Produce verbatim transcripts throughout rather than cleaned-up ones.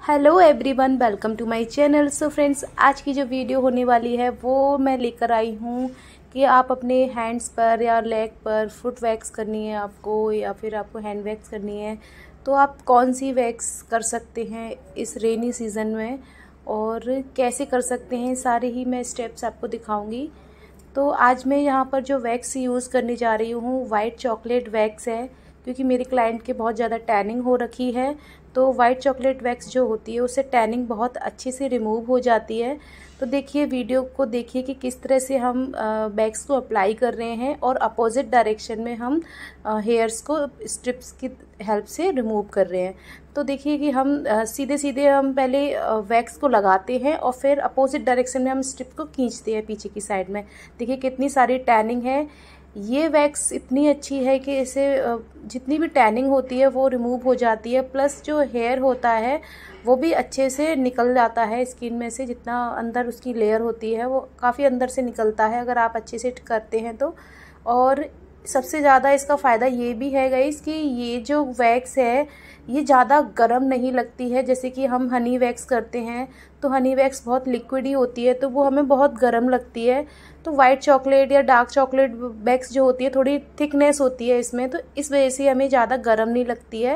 Hello everyone, welcome to my channel. So friends, आज की जो वीडियो होने वाली है वो मैं लेकर आई हूँ कि आप अपने हैंड्स पर या लेग पर फुट वैक्स करनी है आपको, या फिर आपको हैंड वैक्स करनी है, तो आप कौन सी वैक्स कर सकते हैं इस रेनी सीज़न में और कैसे कर सकते हैं, सारे ही मैं स्टेप्स आपको दिखाऊंगी। तो आज मैं यहाँ पर जो वैक्स यूज़ करने जा रही हूँ वाइट चॉकलेट वैक्स है, क्योंकि मेरे क्लाइंट के बहुत ज़्यादा टैनिंग हो रखी है। तो वाइट चॉकलेट वैक्स जो होती है उससे टैनिंग बहुत अच्छे से रिमूव हो जाती है। तो देखिए, वीडियो को देखिए कि किस तरह से हम वैक्स को अप्लाई कर रहे हैं और अपोजिट डायरेक्शन में हम हेयर्स को स्ट्रिप्स की हेल्प से रिमूव कर रहे हैं। तो देखिए कि हम सीधे सीधे हम पहले वैक्स को लगाते हैं और फिर अपोजिट डायरेक्शन में हम स्ट्रिप को खींचते हैं पीछे की साइड में। देखिए कितनी सारी टैनिंग है। ये वैक्स इतनी अच्छी है कि इसे जितनी भी टैनिंग होती है वो रिमूव हो जाती है, प्लस जो हेयर होता है वो भी अच्छे से निकल जाता है स्किन में से। जितना अंदर उसकी लेयर होती है वो काफ़ी अंदर से निकलता है अगर आप अच्छे से करते हैं तो। और सबसे ज़्यादा इसका फ़ायदा ये भी है गाइस कि ये जो वैक्स है ये ज़्यादा गर्म नहीं लगती है। जैसे कि हम हनी वैक्स करते हैं तो हनी वैक्स बहुत लिक्विड ही होती है, तो वो हमें बहुत गर्म लगती है। तो वाइट चॉकलेट या डार्क चॉकलेट वैक्स जो होती है थोड़ी थिकनेस होती है इसमें, तो इस वजह से हमें ज़्यादा गर्म नहीं लगती है।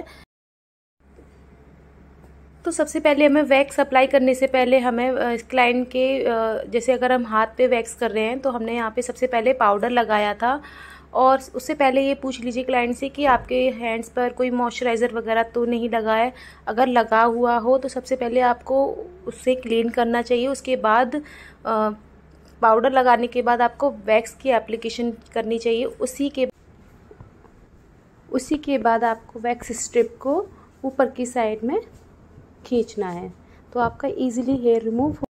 तो सबसे पहले हमें वैक्स अप्लाई करने से पहले हमें क्लाइंट के, जैसे अगर हम हाथ पे वैक्स कर रहे हैं तो हमने यहाँ पे सबसे पहले पाउडर लगाया था, और उससे पहले ये पूछ लीजिए क्लाइंट से कि आपके हैंड्स पर कोई मॉइस्चराइज़र वगैरह तो नहीं लगा है। अगर लगा हुआ हो तो सबसे पहले आपको उससे क्लीन करना चाहिए। उसके बाद पाउडर लगाने के बाद आपको वैक्स की एप्लीकेशन करनी चाहिए। उसी के उसी के बाद आपको वैक्स स्ट्रिप को ऊपर की साइड में खींचना है, तो आपका इजीली हेयर रिमूव हो।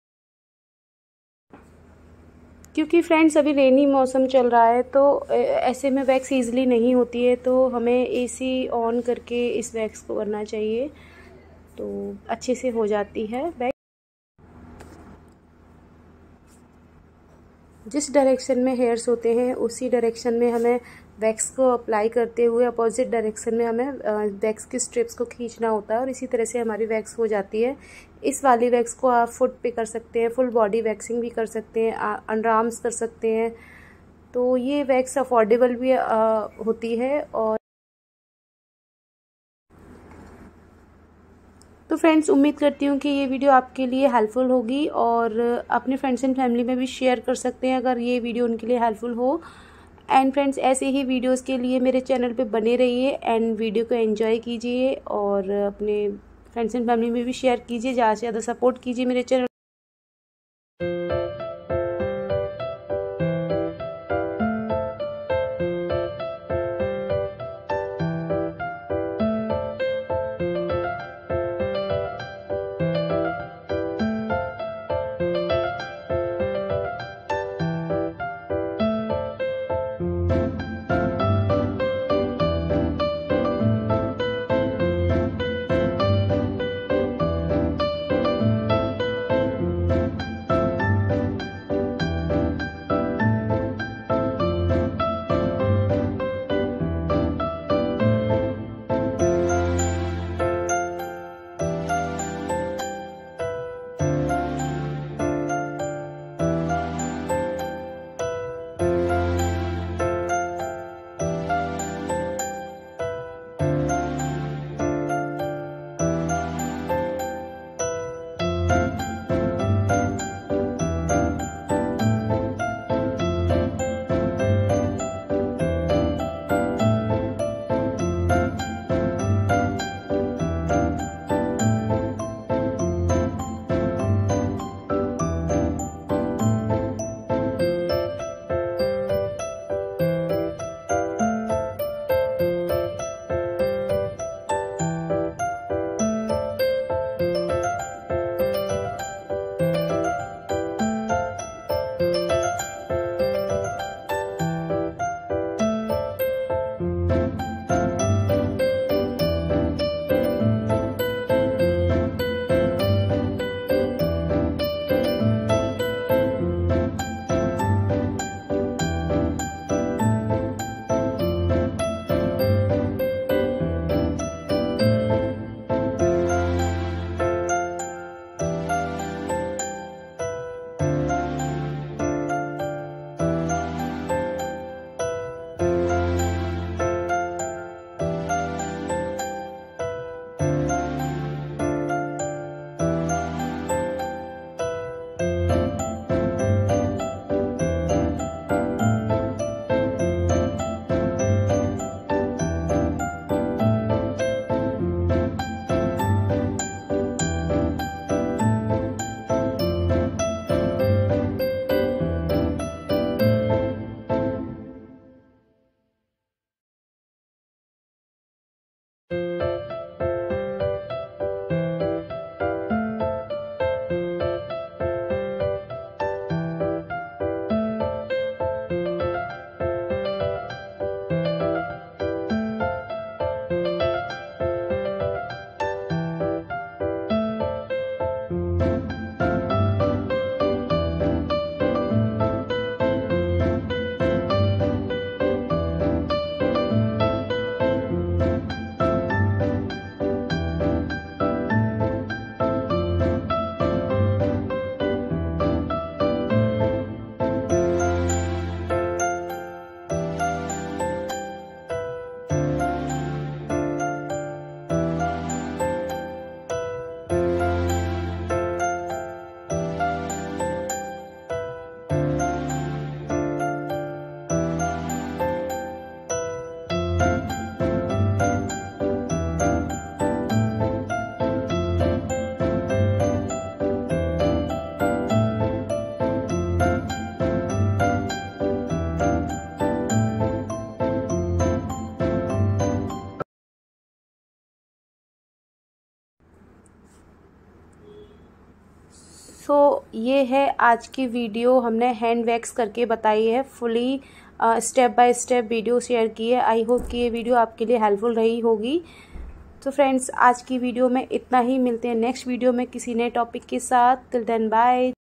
क्योंकि फ्रेंड्स अभी रेनी मौसम चल रहा है तो ऐसे में वैक्स इजीली नहीं होती है, तो हमें एसी ऑन करके इस वैक्स को करना चाहिए, तो अच्छे से हो जाती है वैक्स। जिस डायरेक्शन में हेयर्स होते हैं उसी डायरेक्शन में हमें वैक्स को अप्लाई करते हुए अपोजिट डायरेक्शन में हमें वैक्स की स्ट्रिप्स को खींचना होता है, और इसी तरह से हमारी वैक्स हो जाती है। इस वाली वैक्स को आप फुट पे कर सकते हैं, फुल बॉडी वैक्सिंग भी कर सकते हैं, अंडर आर्म्स कर सकते हैं। तो ये वैक्स अफोर्डेबल भी आ, होती है। और तो फ्रेंड्स, उम्मीद करती हूँ कि ये वीडियो आपके लिए हेल्पफुल होगी, और अपने फ्रेंड्स एंड फैमिली में भी शेयर कर सकते हैं अगर ये वीडियो उनके लिए हेल्पफुल हो। एंड फ्रेंड्स, ऐसे ही वीडियोस के लिए मेरे चैनल पे बने रहिए एंड वीडियो को एंजॉय कीजिए, और अपने फ्रेंड्स एंड फैमिली में भी शेयर कीजिए, ज़्यादा से ज़्यादा सपोर्ट कीजिए मेरे चैनल। सो so, ये है आज की वीडियो, हमने हैंड वैक्स करके बताई है, fully step by step video share की है। आई होप कि ये वीडियो आपके लिए हेल्पफुल रही होगी। तो फ्रेंड्स, आज की वीडियो में इतना ही। मिलते हैं नेक्स्ट वीडियो में किसी नए टॉपिक के साथ। Till then bye.